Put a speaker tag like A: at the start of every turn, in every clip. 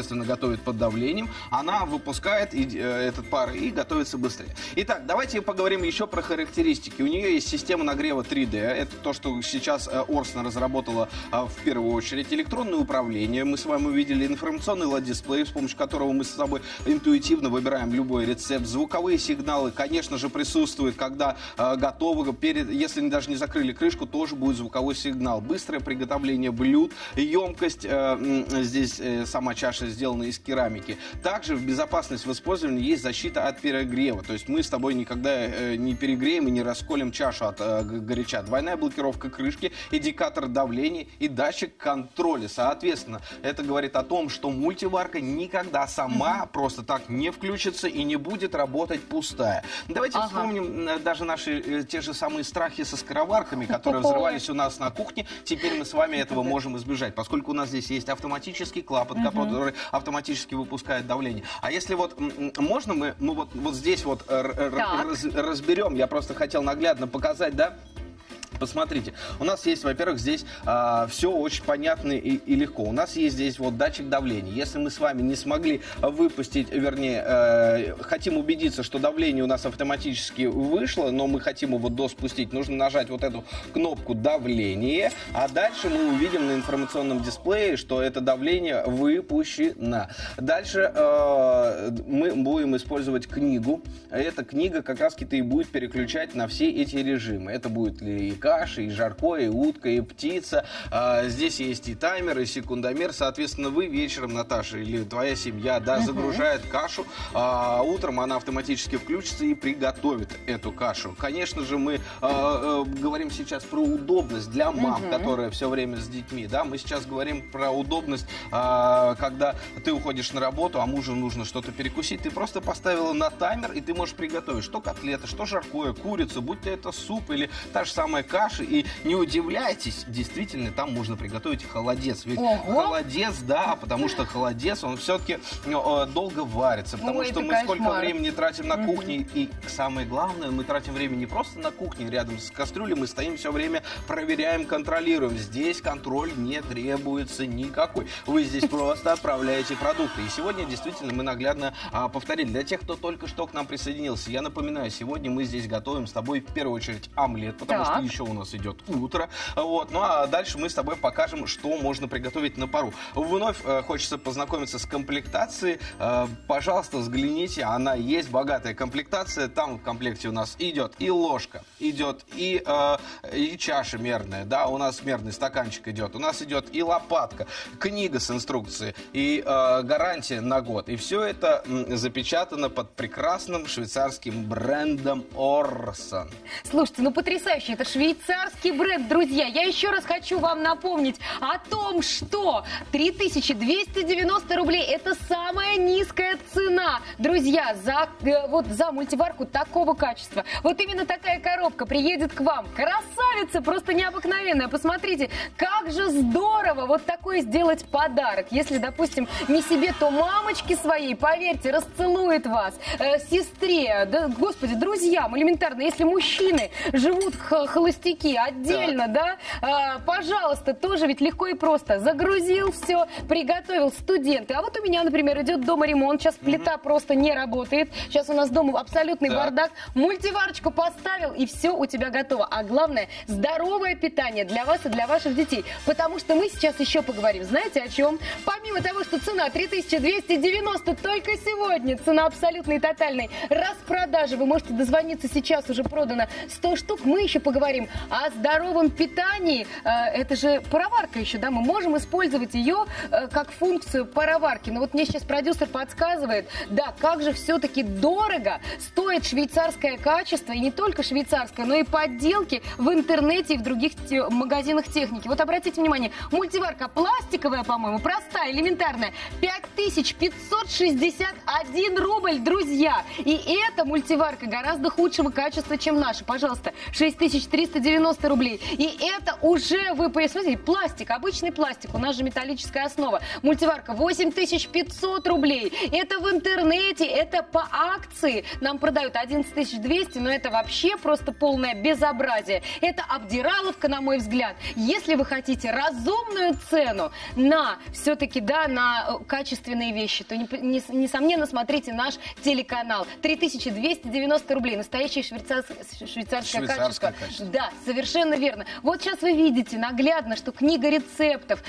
A: естественно, готовит под давлением, она выпускает этот пар и готовится быстрее. Итак, давайте поговорим еще про характеристики. У нее есть система нагрева 3D. Это то, что сейчас Орсен разработала в первую очередь. Электронное управление. Мы с вами увидели информационный LED-дисплей, с помощью которого мы с собой интуитивно выбираем любой рецепт. Звуковые сигналы, конечно же, присутствуют, когда готовы. Если даже не закрыли крышку, тоже будет звуковой сигнал. Быстрое приготовление блюд. Емкость, здесь сама чаша сделана из керамики. Также в безопасность в использовании есть защита от перегрева. То есть мы с тобой никогда не перегреем и не расколем чашу от горяча. Двойная блокировка крышки, индикатор давления и датчик контроля. Соответственно, это говорит о том, что мультиварка никогда сама просто так не включится и не будет работать пустая. Давайте вспомним даже наши те же самые страхи со скороварками, которые взрывались у нас на кухне. Теперь мы с вами этого можем избежать, поскольку у нас здесь есть автоматический клапан, который автоматически выпускает давление. А если вот можно мы вот здесь вот разберем, я просто хотел наглядно показать, да? Посмотрите, у нас есть, во-первых, здесь все очень понятно и легко. У нас есть здесь вот датчик давления. Если мы с вами не смогли выпустить, вернее, хотим убедиться, что давление у нас автоматически вышло, но мы хотим его доспустить, нужно нажать вот эту кнопку давление, а дальше мы увидим на информационном дисплее, что это давление выпущено. Дальше мы будем использовать книгу. Эта книга как раз-таки и будет переключать на все эти режимы. Это будет и каша, и жаркое, и утка, и птица. Здесь есть и таймер, и секундомер. Соответственно, вы вечером, Наташа, или твоя семья, да, загружает кашу. Утром она автоматически включится и приготовит эту кашу. Конечно же, мы говорим сейчас про удобность для мам, которые все время с детьми. Да? Мы сейчас говорим про удобность, когда ты уходишь на работу, а мужу нужно что-то перекусить. Ты просто поставила на таймер, и ты можешь приготовить что котлеты, что жаркое, курицу, будь то это суп или та же самая каши. И не удивляйтесь, действительно, там можно приготовить холодец. Ведь холодец, да, потому что холодец, он все-таки долго варится. Потому что мы сколько времени тратим на кухне. И самое главное, мы тратим время не просто на кухне, рядом с кастрюлей, мы стоим все время, проверяем, контролируем. Здесь контроль не требуется никакой. Вы здесь просто отправляете продукты. И сегодня действительно мы наглядно повторили. Для тех, кто только что к нам присоединился, я напоминаю, сегодня мы здесь готовим с тобой в первую очередь омлет, потому что еще у нас идет утро. Вот. Ну а дальше мы с тобой покажем, что можно приготовить на пару. Вновь хочется познакомиться с комплектацией. Пожалуйста, взгляните, она есть, богатая комплектация. Там в комплекте у нас идет и ложка, идет и чаша мерная, да, у нас мерный стаканчик идет, у нас идет и лопатка, книга с инструкцией, и гарантия на год. И все это запечатано под прекрасным швейцарским брендом Орсен.
B: Слушайте, ну потрясающе, это швейцарский бренд, друзья. Я еще раз хочу вам напомнить о том, что 3290 рублей это самая низкая цена, друзья, за мультиварку такого качества. Вот именно такая коробка приедет к вам. Красавица, просто необыкновенная. Посмотрите, как же здорово вот такой сделать подарок. Если, допустим, не себе, то мамочке своей, поверьте, расцелует вас, сестре, да, господи, друзьям, элементарно. Если мужчины живут холостяки отдельно, да, пожалуйста, тоже ведь легко и просто. Загрузил все, приготовил студенты. А вот у меня, например, идет дома ремонт, сейчас плита просто не работает. Сейчас у нас дома абсолютный бардак. Мультиварочку поставил, и все у тебя готово. А главное, здоровое питание для вас и для ваших детей. Потому что мы сейчас еще поговорим. Знаете о чем? Помимо того, что цена 3290 только сегодня, цена абсолютной и тотальной распродажи. Вы можете дозвониться, сейчас уже продано 100 штук. Мы еще поговорим о здоровом питании. Это же пароварка еще, да? Мы можем использовать ее как функцию пароварки. Но вот мне сейчас продюсер подсказывает, да, как же все-таки дорого стоит швейцарское качество, и не только швейцарское, но и подделки в интернете и в других магазинах техники. Вот обратите внимание, мультиварка пластиковая, по-моему, простая, элементарная, 5561 рубль, друзья. И эта мультиварка гораздо худшего качества, чем наша. Пожалуйста, 6390 рублей. И это уже, вы посмотрите, пластик, обычный пластик, у нас же металлическая основа. Мультиварка 8500 рублей. Это в интернете интернете, это по акции. Нам продают 11 200, но это вообще просто полное безобразие. Это обдираловка, на мой взгляд. Если вы хотите разумную цену на все-таки, да, на качественные вещи, то, несомненно, смотрите наш телеканал. 3290 рублей. Настоящее швейцарское качество. Да, совершенно верно. Вот сейчас вы видите наглядно, что книга рецептов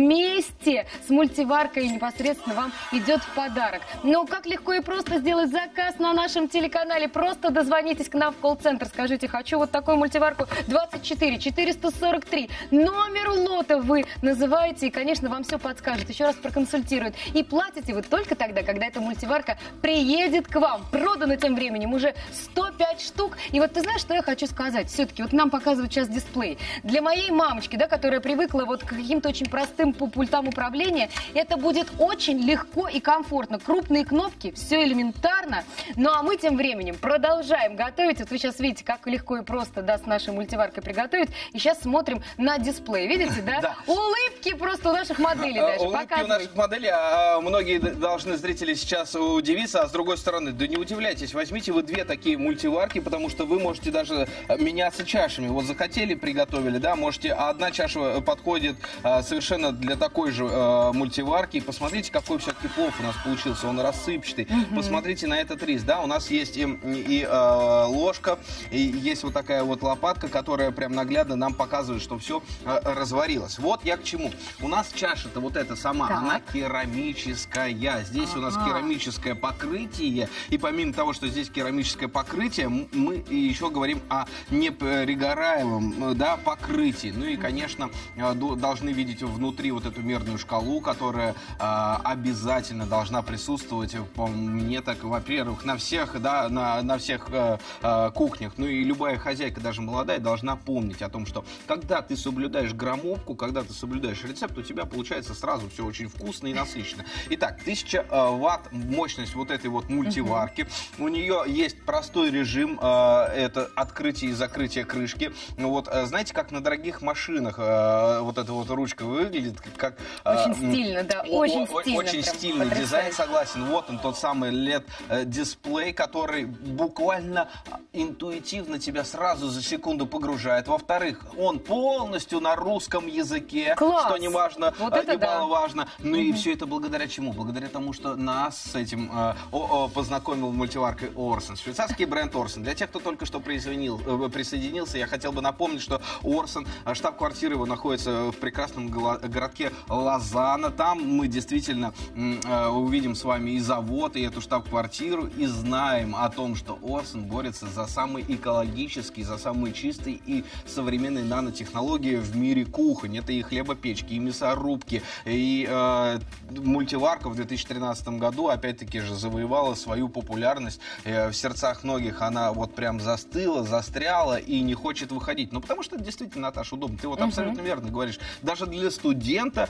B: вместе с мультиваркой непосредственно вам идет в подарок. Но как легко и просто сделать заказ на нашем телеканале. Просто дозвонитесь к нам в колл-центр. Скажите, хочу вот такую мультиварку 24 443. Номер лота вы называете, и, конечно, вам все подскажет. Еще раз проконсультирует. И платите вы только тогда, когда эта мультиварка приедет к вам. Продано тем временем уже 105 штук. И вот ты знаешь, что я хочу сказать? Все-таки вот нам показывают сейчас дисплей. Для моей мамочки, да, которая привыкла вот к каким-то очень простым пультам управления, это будет очень легко и комфортно. Крупные кнопки, все элементарно. Ну а мы тем временем продолжаем готовить. Вот вы сейчас видите, как легко и просто, да, с нашей мультиваркой приготовить. И сейчас смотрим на дисплей. Видите, да?
A: Да.
B: Улыбки просто у наших моделей даже.
A: Улыбки у наших моделей. Многие должны зрители сейчас удивиться, а с другой стороны, да не удивляйтесь, возьмите вы две такие мультиварки, потому что вы можете даже меняться чашами. Вот захотели, приготовили, да, можете, одна чаша подходит совершенно для такой же мультиварки. Посмотрите, какой все-таки плов у нас получился, он рассыпчатый. Посмотрите на этот рис, да, у нас есть и ложка, и есть вот такая вот лопатка, которая прям наглядно нам показывает, что все разварилось. Вот я к чему. У нас чаша-то вот эта сама,
B: так,
A: она керамическая. Здесь у нас керамическое покрытие, и помимо того, что здесь керамическое покрытие, мы еще говорим о неперегораемом, да, покрытии. Ну и, конечно, должны видеть внутри вот эту мерную шкалу, которая обязательно должна присутствовать, по мне так, во-первых, на всех, да, на всех кухнях. Ну и любая хозяйка, даже молодая, должна помнить о том, что когда ты соблюдаешь граммовку, когда ты соблюдаешь рецепт, у тебя получается сразу все очень вкусно и насыщенно. Итак, 1000 ватт мощность вот этой вот мультиварки. У нее есть простой режим, это открытие и закрытие крышки. Вот, знаете, как на дорогих машинах вот эта вот ручка выглядит, как...
B: Очень стильно, да, очень стильно.
A: Очень стильный дизайн, согласен. Вот он, тот самый LED-дисплей, который буквально интуитивно тебя сразу за секунду погружает. Во-вторых, он полностью на русском языке,
B: класс,
A: что немаловажно.
B: Вот это да.
A: Ну и все это благодаря чему? Благодаря тому, что нас с этим познакомил мультиваркой Орсон. Швейцарский бренд Орсон. Для тех, кто только что присоединился, я хотел бы напомнить, что Орсон, штаб-квартира его находится в прекрасном городке Лозанна. Там мы действительно увидим с вами и завод, и эту штаб-квартиру, и знаем о том, что Орсон борется за самый экологический, за самые чистые и современные нанотехнологии в мире кухонь. Это и хлебопечки, и мясорубки, и мультиварка в 2013 году опять-таки же завоевала свою популярность в сердцах многих. Она вот прям застыла, застряла и не хочет выходить. Ну, потому что это действительно, Наташа, удобно. Ты вот абсолютно верно говоришь. Даже для студента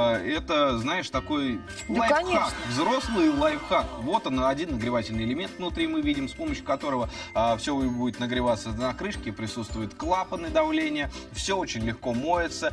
A: это, знаешь, такой лайфхак. Взрослый лайфхак. Вот он, один нагревательный элемент внутри мы видим, с помощью которого все будет нагреваться на крышке. Присутствуют клапаны давления. Все очень легко моется.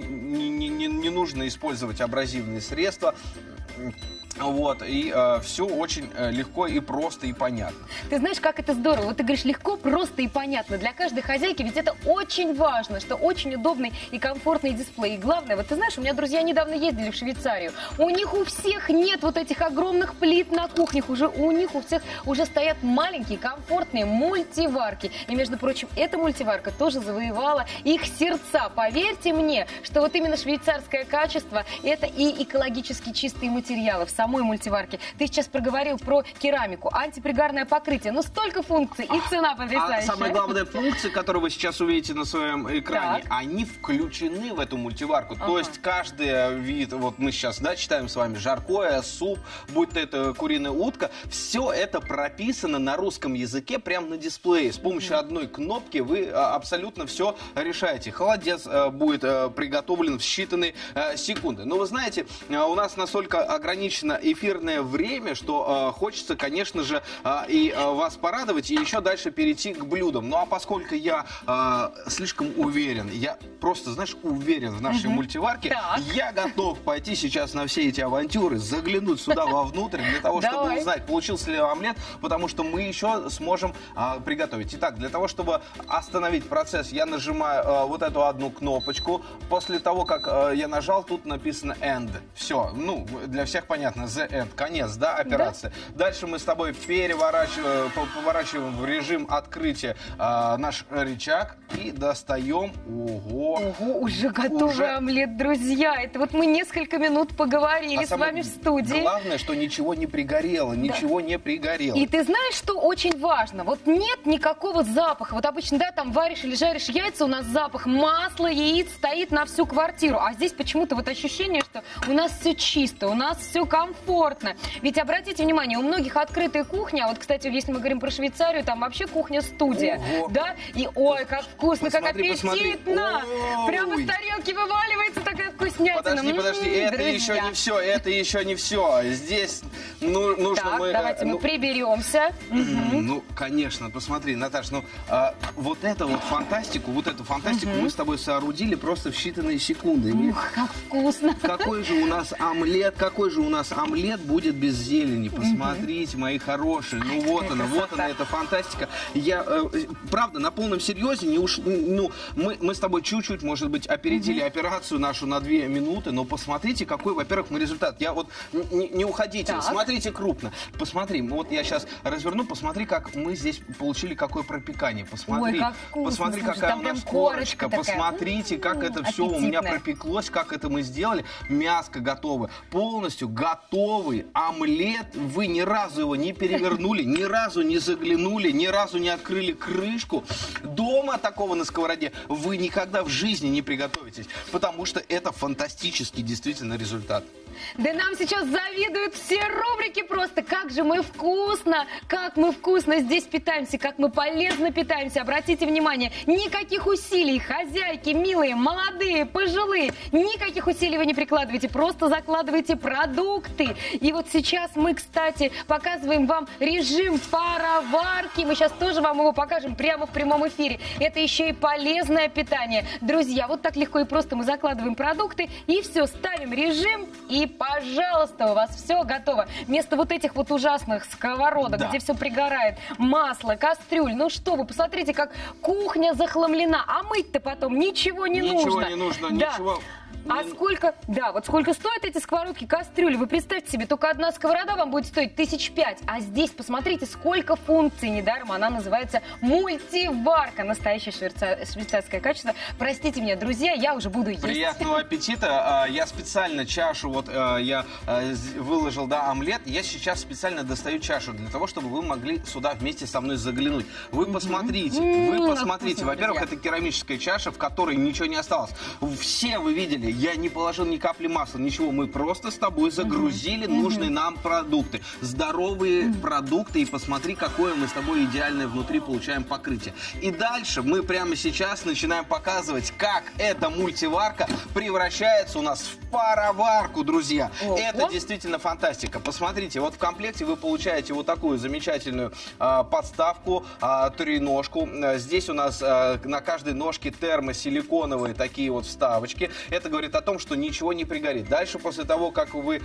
A: Не нужно использовать абразивные средства. Вот, и все очень легко и просто и понятно.
B: Ты знаешь, как это здорово. Вот ты говоришь, легко, просто и понятно. Для каждой хозяйки ведь это очень важно, что очень удобный и комфортный дисплей. И главное, вот ты знаешь, у меня друзья недавно ездили в Швейцарию. У них у всех нет вот этих огромных плит на кухнях. У них у всех уже стоят маленькие, комфортные мультиварки. И, между прочим, эта мультиварка тоже завоевала их сердца. Поверьте мне, что вот именно швейцарское качество – это и экологически чистые материалы в самой мультиварке. Ты сейчас проговорил про керамику, антипригарное покрытие. Ну, столько функций и цена потрясающая.
A: А самая главная функция, которую вы сейчас увидите на своем экране, так, они включены в эту мультиварку. То есть каждый вид, вот мы сейчас, да, читаем с вами жаркое, суп, будь то это куриная утка, все это прописано на русском языке прямо на дисплее. С помощью одной кнопки вы абсолютно все решаете. Холодец будет приготовлен в считанные секунды. Но вы знаете, у нас настолько ограничено эфирное время, что хочется, конечно же, и вас порадовать, и еще дальше перейти к блюдам. Ну, а поскольку я слишком уверен, я просто, знаешь, уверен в нашей мультиварке, я готов пойти сейчас на все эти авантюры, заглянуть сюда вовнутрь, для того, чтобы узнать, получился ли омлет, потому что мы еще сможем приготовить. Итак, для того, чтобы остановить процесс, я нажимаю вот эту одну кнопочку. После того, как я нажал, тут написано end. Все, ну, для всех понятно, the end, конец, да, операции. Да? Дальше мы с тобой поворачиваем в режим открытия наш рычаг и достаем. Ого,
B: уже готовый омлет, друзья. Это вот мы несколько минут поговорили с вами в студии.
A: Главное, что ничего не пригорело, ничего не пригорело.
B: И ты знаешь, что очень важно? Вот нет никакого запаха. Вот обычно, да, там варишь или жаришь яйца, у нас запах масла, яиц стоит на всю квартиру. А здесь почему-то вот ощущение, что у нас все чисто, у нас все комфортно. Ведь обратите внимание, у многих открытая кухня. Вот, кстати, если мы говорим про Швейцарию, там вообще кухня-студия. Да? И ой, как вкусно, как аппетитно. Прямо с тарелки вываливается такая вкуснятина.
A: Подожди, это еще не все, это еще не все. Здесь нужно
B: так, давайте мы приберемся.
A: Ну, конечно, посмотри, Наташ, вот эту фантастику мы с тобой соорудили просто в считанные секунды.
B: Ух, как вкусно.
A: Какой же у нас омлет будет без зелени? Посмотрите, мои хорошие. Ну вот она, эта фантастика. Я, правда, на полном серьезе, мы с тобой чуть-чуть, может быть, опередили операцию нашу на 2 минуты, но посмотрите, какой, во-первых, мы результат. Я вот, не уходите, смотрите крупно. Посмотри, вот я сейчас разверну, посмотри, как мы здесь получили какое пропекание. Посмотри,
B: ой, как вкусно.
A: Посмотри, какая у нас корочка. Посмотрите, как это все у меня пропеклось, как это мы сделали. Мяско готово. Полностью готовый омлет. Вы ни разу его не перевернули, ни разу не заглянули, ни разу не открыли крышку. Дома такого на сковороде вы никогда в жизни не приготовитесь, потому что это фантастический действительно результат.
B: Да нам сейчас завидуют все рубрики просто. Как же мы вкусно, как мы вкусно здесь питаемся, как мы полезно питаемся. Обратите внимание, никаких усилий, хозяйки, милые, молодые, пожилые, никаких усилий вы не прикладываете, просто закладываете продукты. И вот сейчас мы, кстати, показываем вам режим пароварки. Мы сейчас тоже вам его покажем прямо в прямом эфире. Это еще и полезное питание. Друзья, вот так легко и просто мы закладываем продукты и все, ставим режим и пожалуйста, у вас все готово. Вместо вот этих вот ужасных сковородок, где все пригорает, масло, кастрюль. Ну что вы, посмотрите, как кухня захламлена. А мыть-то потом ничего не нужно.
A: Ничего не нужно, ничего.
B: А сколько, вот сколько стоят эти сковородки, кастрюли? Вы представьте себе, только одна сковорода вам будет стоить 1500. А здесь, посмотрите, сколько функций. Недаром она называется мультиварка. Настоящее швейцарское качество. Простите меня, друзья, я уже буду есть.
A: Приятного аппетита. Я специально чашу, я выложил, омлет. Я сейчас специально достаю чашу для того, чтобы вы могли сюда вместе со мной заглянуть. Вы посмотрите, Во-первых, это керамическая чаша, в которой ничего не осталось. Все вы видели, я не положил ни капли масла, ничего. Мы просто с тобой загрузили нужные нам продукты. Здоровые продукты. И посмотри, какое мы с тобой идеальное внутри получаем покрытие. И дальше мы прямо сейчас начинаем показывать, как эта мультиварка превращается у нас в пароварку, друзья. Это действительно фантастика. Посмотрите, вот в комплекте вы получаете вот такую замечательную подставку, треножку. Здесь у нас на каждой ножке термосиликоновые такие вот вставочки. Это говорит о том, что ничего не пригорит. Дальше, после того, как вы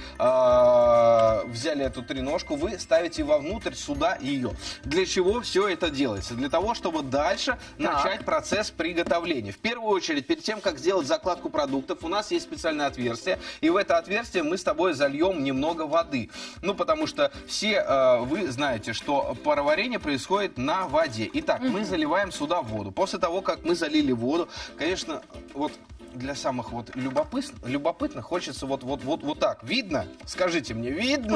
A: взяли эту треножку, вы ставите вовнутрь сюда ее. Для чего все это делается? Для того, чтобы дальше начать процесс приготовления. В первую очередь, перед тем, как сделать закладку продуктов, у нас есть специальное отверстие. И в это отверстие мы с тобой зальем немного воды. Ну, потому что все вы знаете, что пароварение происходит на воде. Итак, мы заливаем сюда воду. После того, как мы залили воду, конечно, вот для самых любопытных хочется вот так. Видно? Скажите мне, видно?
B: Ну,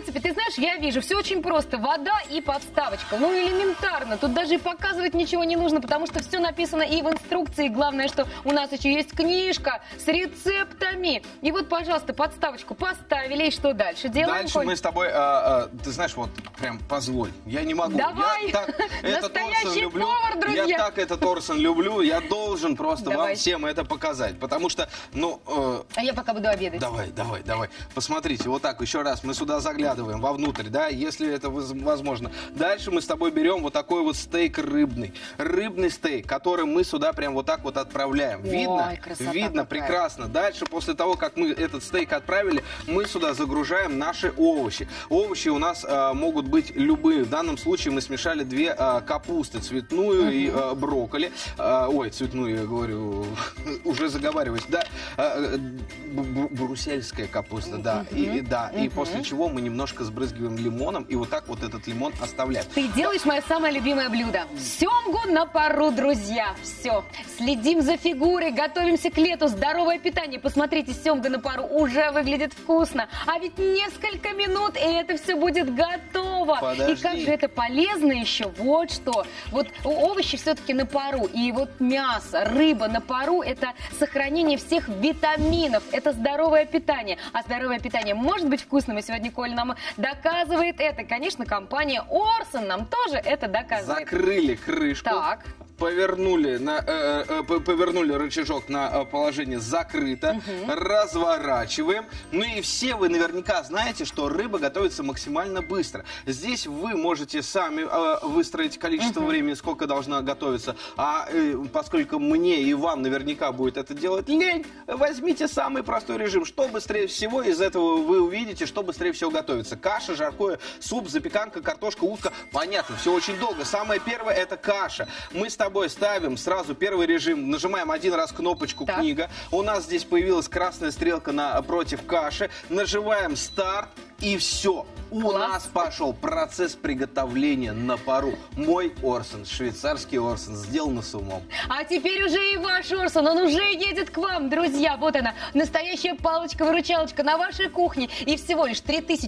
B: принципе, ты знаешь, я вижу, все очень просто. Вода и подставочка. Ну, элементарно. Тут даже и показывать ничего не нужно, потому что все написано и в инструкции. Главное, что у нас еще есть книжка с рецептами. И вот, пожалуйста, подставочку поставили. И что дальше делаем?
A: Дальше мы с тобой, ты знаешь, вот прям позволь. Я не могу.
B: Давай.
A: Я так этот Орсон люблю.
B: Повар, друзья.
A: Я так этот Орсон люблю. Я должен просто вам всем это показать. Потому что, ну...
B: А я пока буду обедать.
A: Давай. Посмотрите, вот так еще раз. Мы сюда заглядываем вовнутрь, да, если это возможно. Дальше мы с тобой берем вот такой вот стейк рыбный. Рыбный стейк, который мы сюда прям вот так вот отправляем. Видно?
B: Ой, красота
A: Видно,
B: какая.
A: прекрасно. Дальше, после того, как мы этот стейк отправили, мы сюда загружаем наши овощи. Овощи у нас могут быть любые. В данном случае мы смешали две капусты, цветную и брокколи. Цветную, я говорю, уже заговариваюсь. Да, брюссельская капуста, да. И после чего мы немножко сбрызгиваем лимоном, и вот так вот этот лимон оставляем.
B: Ты делаешь мое самое любимое блюдо. Семгу на пару, друзья. Все. Следим за фигурой, готовимся к лету. Здоровое питание. Посмотрите, семга на пару уже выглядит вкусно. А ведь несколько минут, и это все будет готово.
A: Подожди.
B: И как же это полезно еще. Вот что. Вот овощи все-таки на пару. И вот мясо, рыба на пару – это сохранение всех витаминов. Это здоровое питание. А здоровое питание может быть вкусным. И сегодня Коля нам доказывает это. Конечно, компания Орсон нам тоже это доказывает.
A: Закрыли крышку.
B: Так.
A: Повернули рычажок на положение закрыто, разворачиваем. Ну и все вы наверняка знаете, что рыба готовится максимально быстро. Здесь вы можете сами выстроить количество времени, сколько должна готовиться. А поскольку мне и вам наверняка будет это делать лень, возьмите самый простой режим. Что быстрее всего из этого вы увидите, что быстрее всего готовится. Каша, жаркое, суп, запеканка, картошка, утка. Понятно, все очень долго. Самое первое – это каша. Мы с тобой ставим сразу первый режим, нажимаем один раз кнопочку «Книга». У нас здесь появилась красная стрелка напротив каши. Нажимаем «Старт». И все. У нас пошел процесс приготовления на пару. Мой Орсон, швейцарский Орсон, сделано с умом.
B: А теперь уже и ваш Орсон, он уже едет к вам, друзья. Вот она, настоящая палочка-выручалочка на вашей кухне. И всего лишь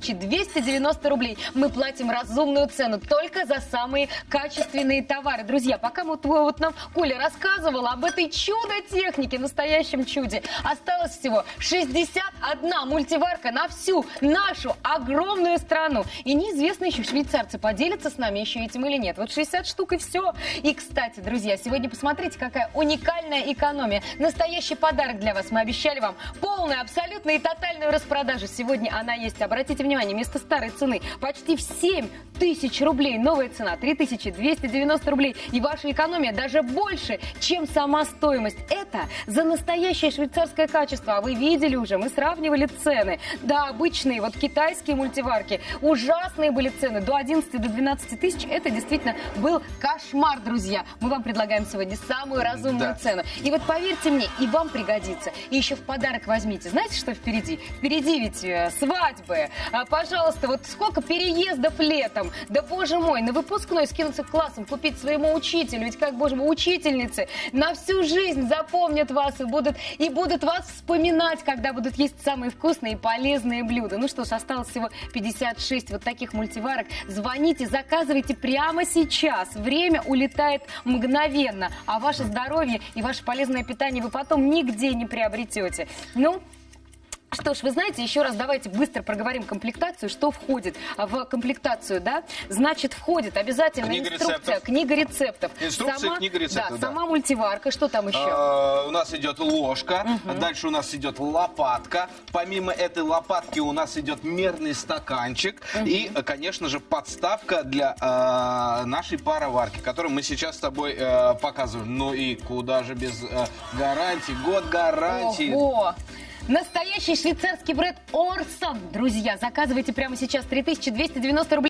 B: 3290 рублей. Мы платим разумную цену только за самые качественные товары. Друзья, пока вот нам Коля рассказывала об этой чудо-технике, настоящем чуде, осталось всего 61 мультиварка на всю нашу огромную страну. И неизвестно еще, швейцарцы поделятся с нами еще этим или нет. Вот 60 штук и все. И, кстати, друзья, сегодня посмотрите, какая уникальная экономия. Настоящий подарок для вас. Мы обещали вам полную, абсолютную и тотальную распродажу. Сегодня она есть. Обратите внимание, вместо старой цены почти в 7 тысяч рублей. Новая цена 3290 рублей. И ваша экономия даже больше, чем сама стоимость. Это за настоящее швейцарское качество. А вы видели уже, мы сравнивали цены. Да, обычные, вот китайские мультиварки. Ужасные были цены. До 11, до 12 тысяч. Это действительно был кошмар, друзья. Мы вам предлагаем сегодня самую разумную цену. И вот поверьте мне, и вам пригодится. И еще в подарок возьмите. Знаете, что впереди? Впереди ведь свадьбы. Пожалуйста, вот сколько переездов летом. Да, боже мой, на выпускной скинуться к классам, купить своему учителю. Ведь как, боже мой, учительницы на всю жизнь запомнят вас и будут вас вспоминать, когда будут есть самые вкусные и полезные блюда. Ну что ж, осталось всего 56 вот таких мультиварок. Звоните, заказывайте прямо сейчас. Время улетает мгновенно. А ваше здоровье и ваше полезное питание вы потом нигде не приобретете. Ну, что ж, вы знаете, еще раз давайте быстро проговорим комплектацию, что входит в комплектацию, да? Значит, входит обязательно инструкция, книга рецептов.
A: Инструкция, книга рецептов, да.
B: Сама мультиварка, что там еще?
A: У нас идет ложка, дальше у нас идет лопатка. Помимо этой лопатки у нас идет мерный стаканчик и, конечно же, подставка для нашей пароварки, которую мы сейчас с тобой показываем. Ну и куда же без гарантии, год гарантии.
B: Ого! Настоящий швейцарский бренд Орсон. Друзья, заказывайте прямо сейчас 3290 рублей.